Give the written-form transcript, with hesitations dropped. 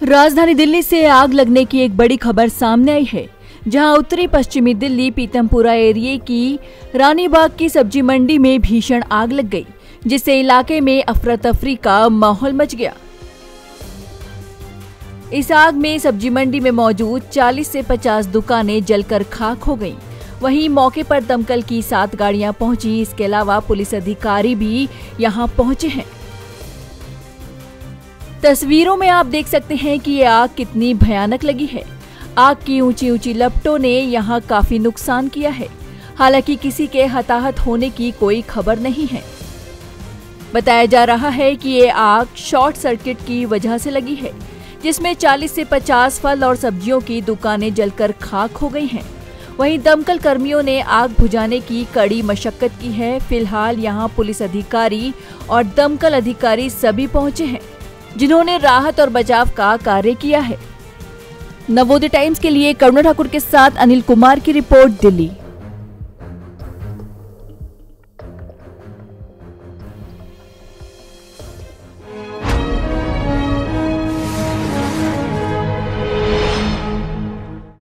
राजधानी दिल्ली से आग लगने की एक बड़ी खबर सामने आई है, जहां उत्तरी पश्चिमी दिल्ली पीतमपुरा एरिया की रानीबाग की सब्जी मंडी में भीषण आग लग गई, जिससे इलाके में अफरा तफरी का माहौल मच गया। इस आग में सब्जी मंडी में मौजूद 40 से 50 दुकानें जलकर खाक हो गईं। वहीं मौके पर दमकल की 7 गाड़ियां पहुंची। इसके अलावा पुलिस अधिकारी भी यहां पहुंचे हैं। तस्वीरों में आप देख सकते हैं कि ये आग कितनी भयानक लगी है। आग की ऊंची ऊंची लपटों ने यहां काफी नुकसान किया है। हालांकि किसी के हताहत होने की कोई खबर नहीं है। बताया जा रहा है कि ये आग शॉर्ट सर्किट की वजह से लगी है, जिसमें 40 से 50 फल और सब्जियों की दुकानें जलकर खाक हो गई हैं। वहीं दमकल कर्मियों ने आग बुझाने की कड़ी मशक्कत की है। फिलहाल यहां पुलिस अधिकारी और दमकल अधिकारी सभी पहुंचे हैं, जिन्होंने राहत और बचाव का कार्य किया है। नवोदय टाइम्स के लिए करुणा ठाकुर के साथ अनिल कुमार की रिपोर्ट, दिल्ली।